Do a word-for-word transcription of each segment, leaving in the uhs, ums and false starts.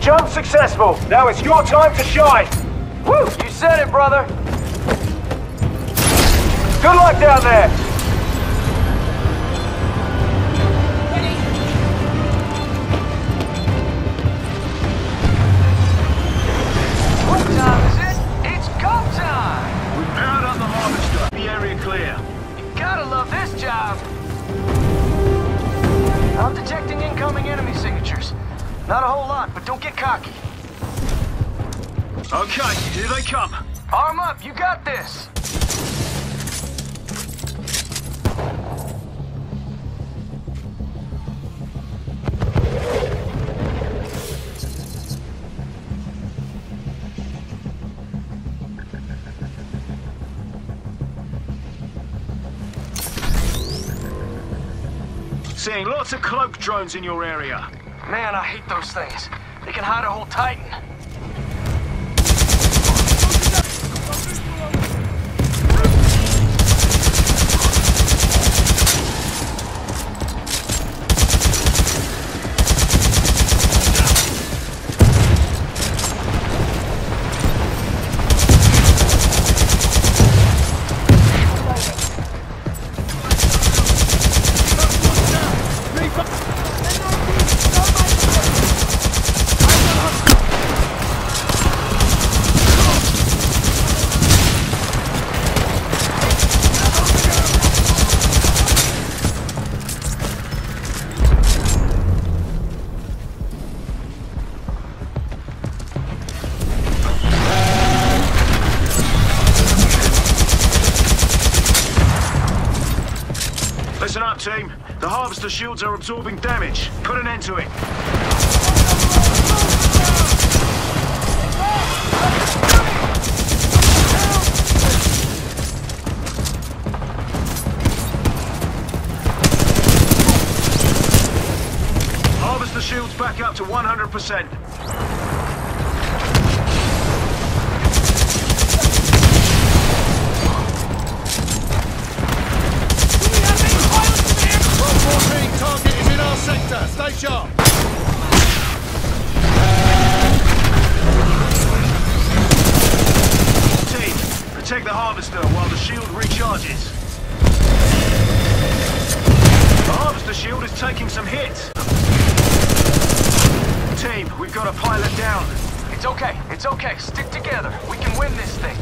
Jump successful. Now it's your time to shine. Woo! You said it, brother. Good luck down there. What time is it? It's go time! We've powered up the harvester. The area clear. You gotta love this job. I'm detecting incoming enemy signatures. Not a whole lot, but don't get cocky. Okay, here they come. Arm up, you got this! Seeing lots of cloak drones in your area. Man, I hate those things. They can hide a whole Titan. Listen up, team. The harvester shields are absorbing damage. Put an end to it. Harvester shields back up to one hundred percent. Target is in our sector. Stay sharp. Team, protect the harvester while the shield recharges. The harvester shield is taking some hits. Team, we've got a pilot down. It's okay, it's okay. Stick together. We can win this thing.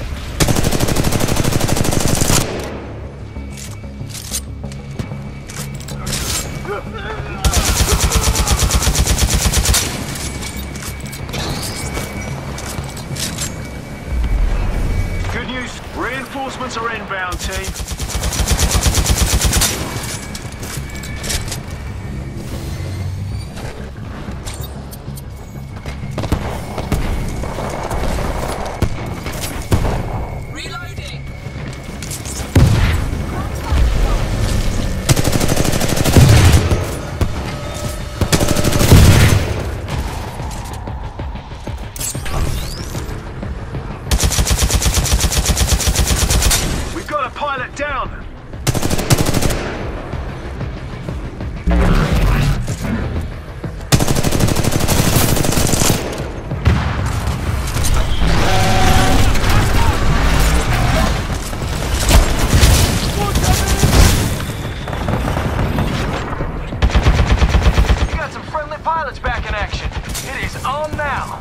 Good news. Reinforcements are inbound, team. Pilot down! You got some friendly pilots back in action. It is on now.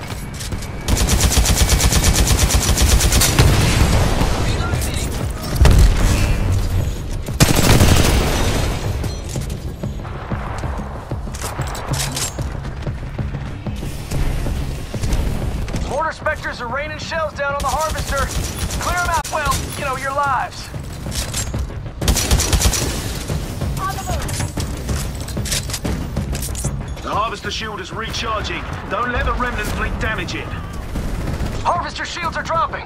Mortar Spectres are raining shells down on the harvester. Clear them out, well, you know, your lives. The harvester shield is recharging. Don't let the remnant fleet damage it. Harvester shields are dropping.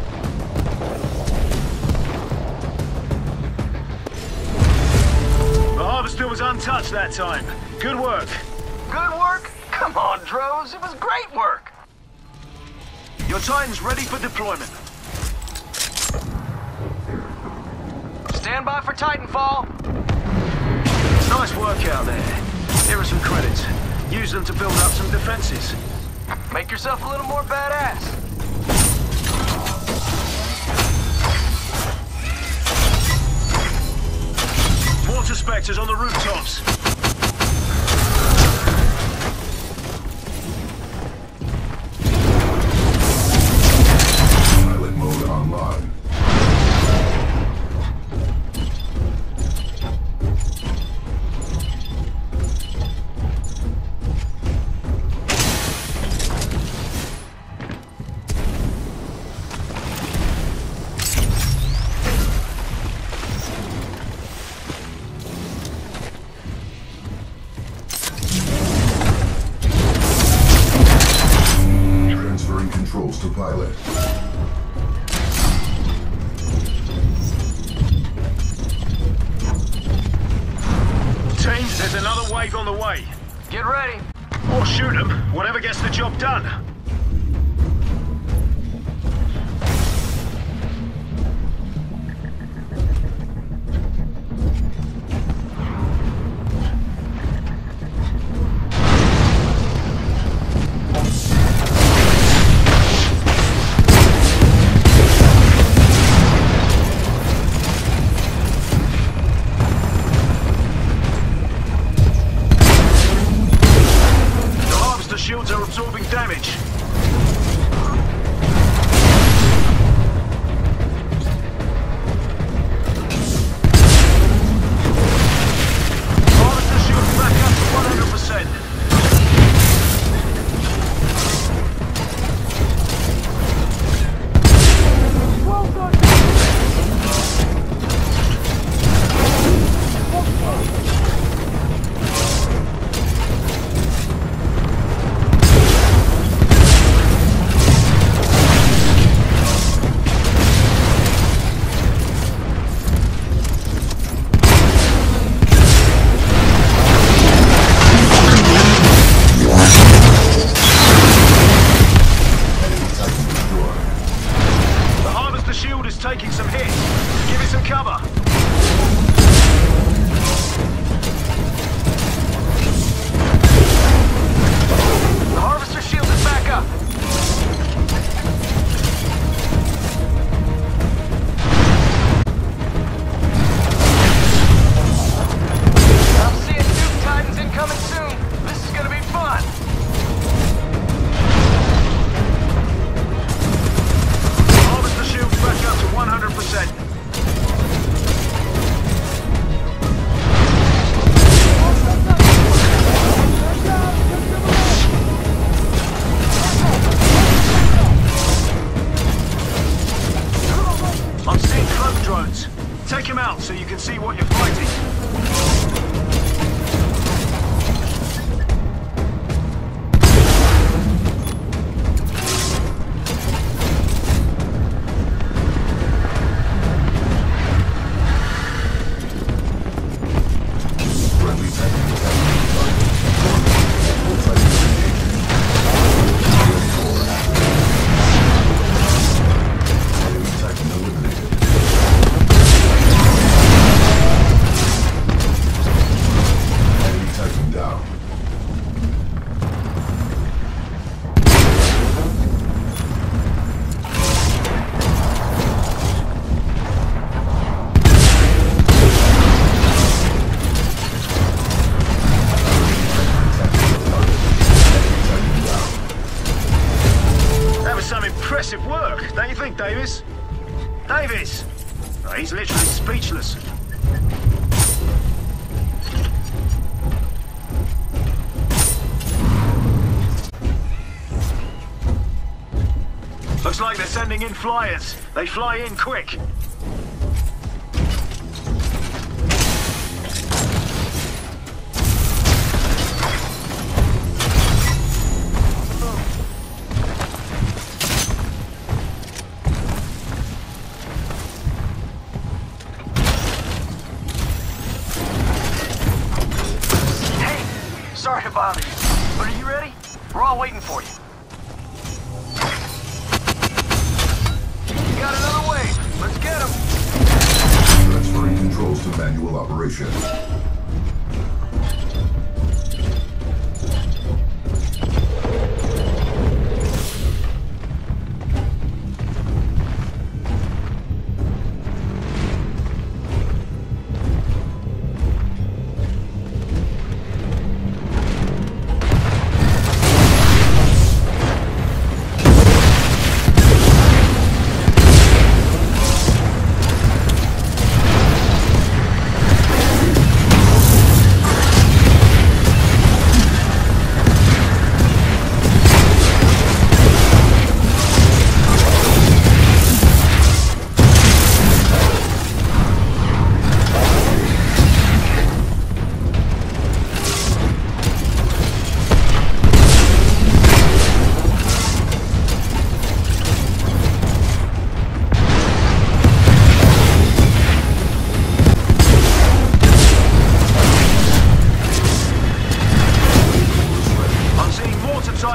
The harvester was untouched that time. Good work. Good work? Come on, Droz. It was great work. Your Titan's ready for deployment. Stand by for Titanfall. Nice work out there. Here are some credits. Use them to build up some defenses. Make yourself a little more badass. Water specters on the rooftops. Pilot mode online. Controls to pilot. Team, there's another wave on the way. Get ready. Or shoot them, whatever gets the job done. Shields are absorbing damage. Harvester shields back up to one hundred percent. Taking some hits. Give it some cover. The harvester shield is back up. I'm seeing Duke Titans incoming soon. This is gonna be fun. Back up to one hundred percent. I'm seeing cloak drones. Take them out so you can see what you're fighting. Impressive work, don't you think, Davis? Davis! Oh, he's literally speechless. Looks like they're sending in flyers. They fly in quick. Sorry to bother you, but are you ready? We're all waiting for you. You got another wave. Let's get him. Transferring controls to manual operation.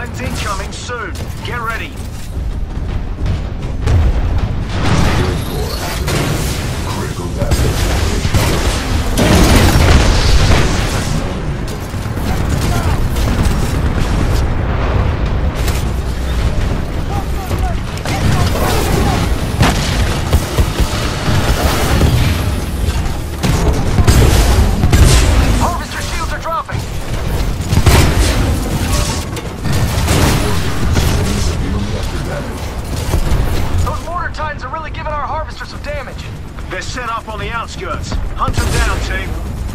Titans incoming soon. Get ready. Critical damage. Harvester shields are dropping. Those mortar titans are really giving our harvester some damage. They're set up on the outskirts. Hunt them down, team.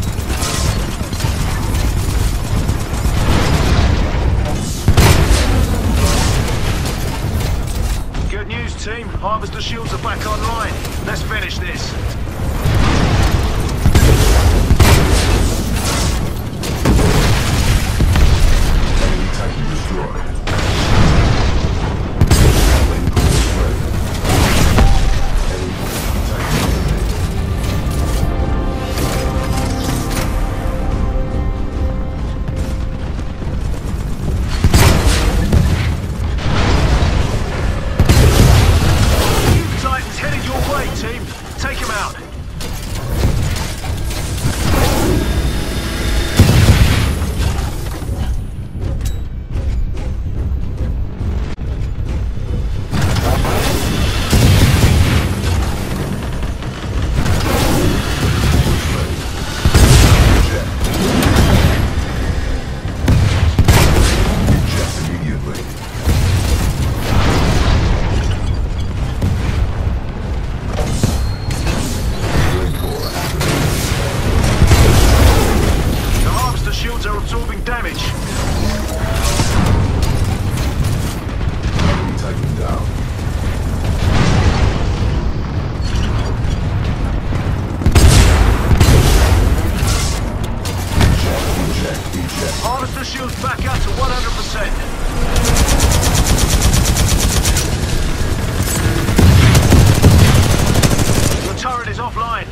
Good news, team. Harvester shields are back online. Let's finish this. Enemy Titan destroyed. Lane core spread. Enemy Titan eliminated. Titans headed your way, team. Take them out. Eject immediately. Lane core activated. The harvester shields are absorbing damage. Enemy Titan down. Eject, eject, eject. Harvester shields back up to one hundred percent. Your turret is offline.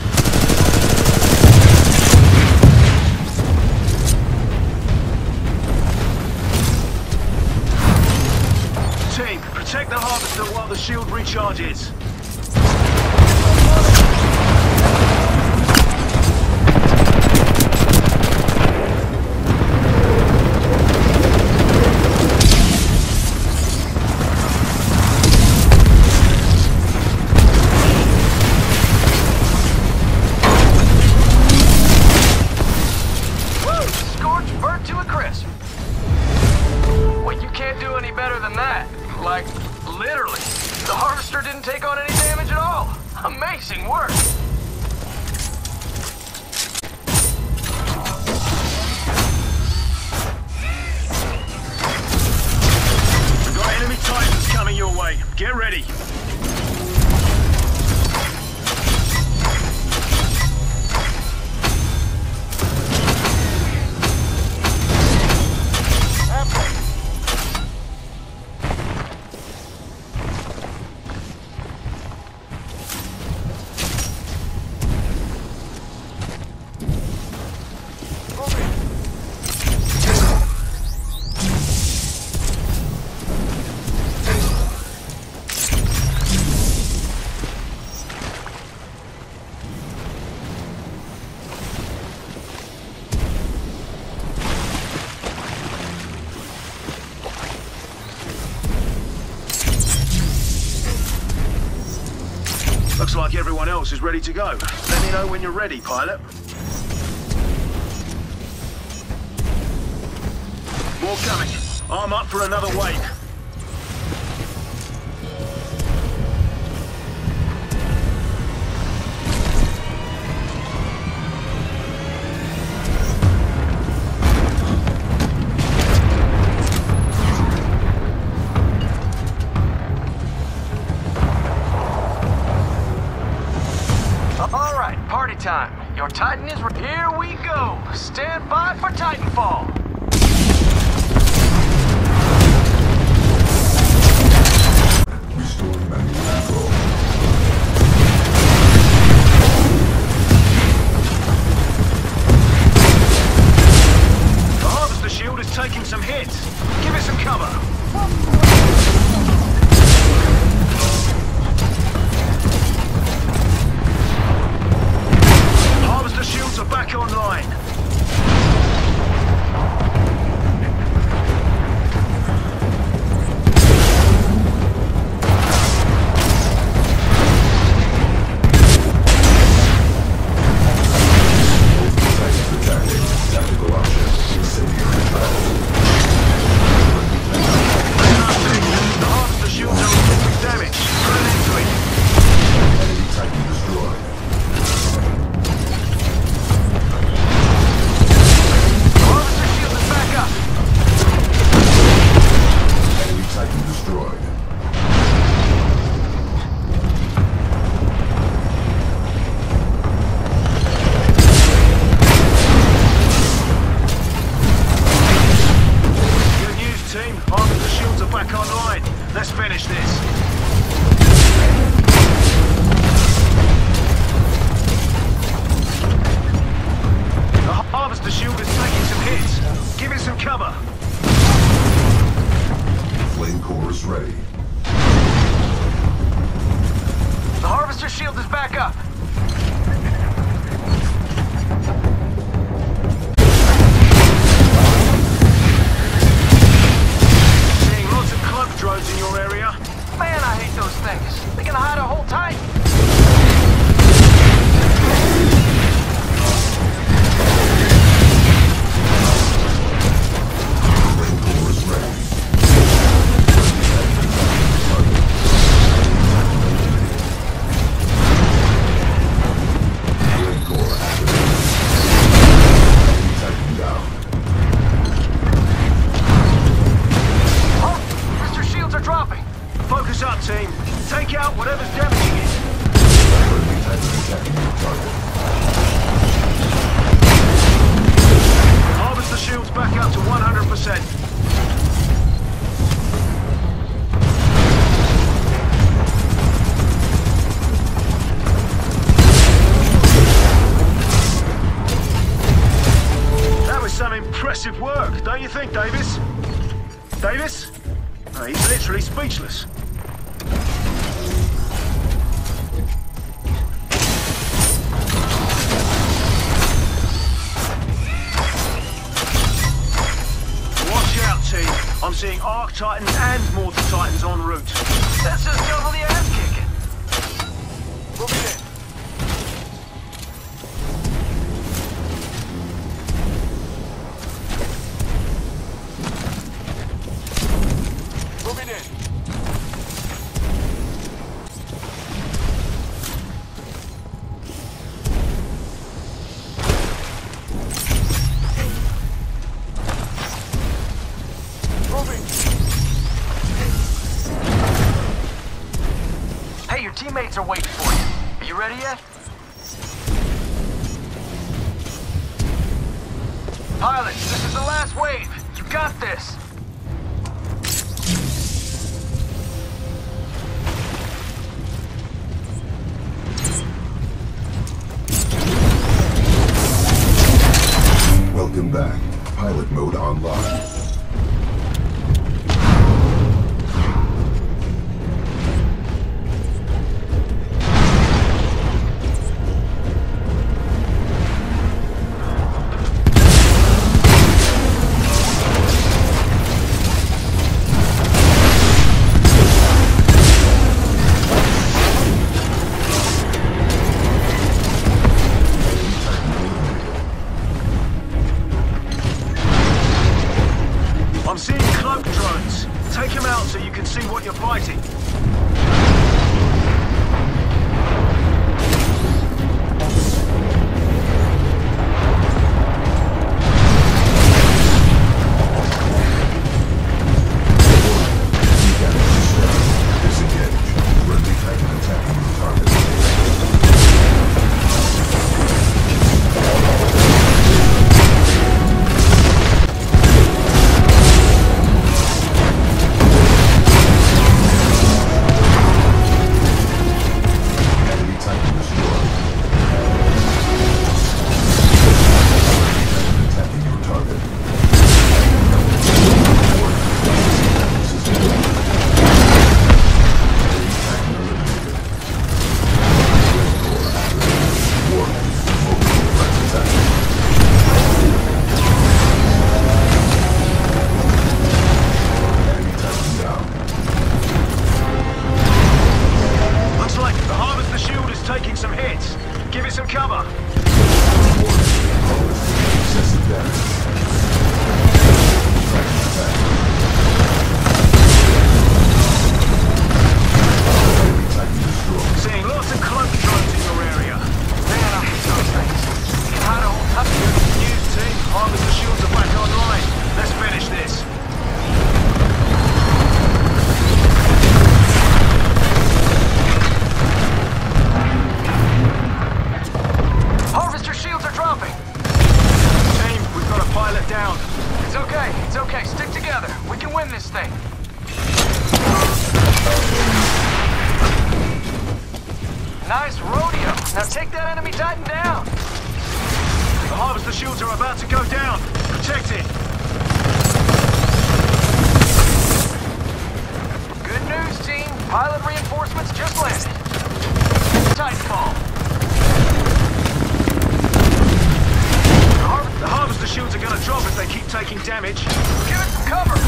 Team, protect the harvester while the shield recharges. Woo! Scorched burnt to a crisp. Well, you can't do any better than that. Like, literally. The harvester didn't take on any damage at all. Amazing work. We've got enemy Titans coming your way. Get ready. Looks like everyone else is ready to go. Let me know when you're ready, pilot. More coming. I'm up for another wave. All right, party time. Your Titan is... Here we go. Stand by for Titanfall. Restoring manual control. The harvester shield is taking some hits. Give it some cover. cover. Flame core is ready. The harvester shield is back up. Seeing lots of cloak drones in your area. Man, I hate those things. They can hide a whole Titan. Flame core is ready. Flame core activated. Enemy Titan down. Oh, Mister Shields are dropping. Focus up, team. Take out whatever's damaging it. Enemy Titan attacking your target. Harvest the shields back up to one hundred percent. That was some impressive work, don't you think, Davis? Davis? Oh, he's literally speechless. Watch out, team. I'm seeing Arc Titans and Mortar Titans en route. That's just double the ass kicking. Moving in. Moving in. Moving. Hey, your teammates are waiting for you. Are you ready yet? Pilots, this is the last wave. You got this. Welcome back. Pilot mode online. I'm seeing cloak drones. Take them out so you can see what you're fighting. Disengage. Friendly Titan attacking your target. Enemy Titan destroyed. Titan attacking your target. Enemy Titan eliminated. Warning. Multiple threats attacking. Enemy Titan down. Looks like the Harvest the Shield is taking some hits. Give it some cover. Excessive damage. Titan attack. Enemy Titan destroyed. Seeing lots of cloak drones in your area. Man, I hate those things. They can hide a whole Titan. News team, Harvest the Shields are back online. Let's finish this. Harvester shields are dropping. Team, we've got a pilot down. It's okay. It's okay. Stick together. We can win this thing. Nice rodeo. Now take that enemy Titan down. The Harvest the Shields are about to go down. Protect it. They keep taking damage. Give it some cover!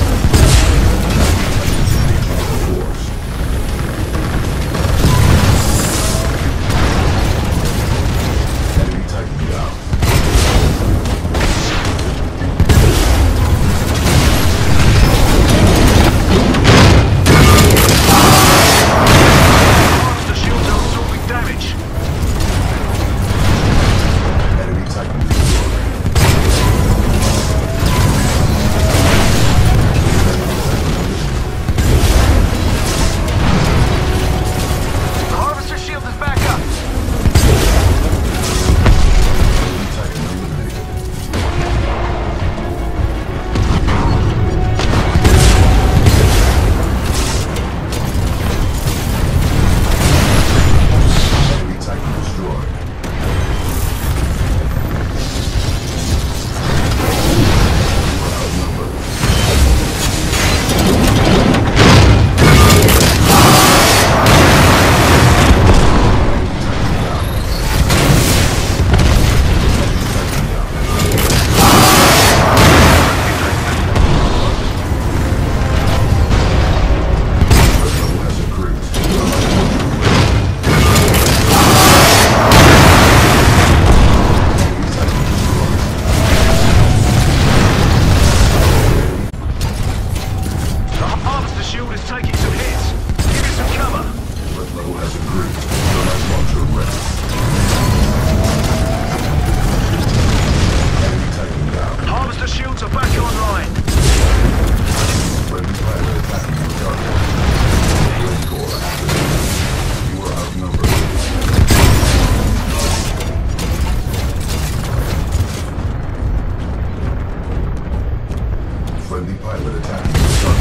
Enemy Titan down. Harvester shields are absorbing damage. Enemy Titan destroyed. The harvester shield is back up. Enemy Titan eliminated. Enemy Titan destroyed. Threat level has increased. Enemy Titan destroyed. The harvester shield is taking some hits. Give it some cover. Threat level has increased. Thermite launcher ready. Enemy Titan down. Harvester shields are back online. Friendly pilot attacking your target. Red core activated. You are outnumbered. Friendly pilot attacking your target.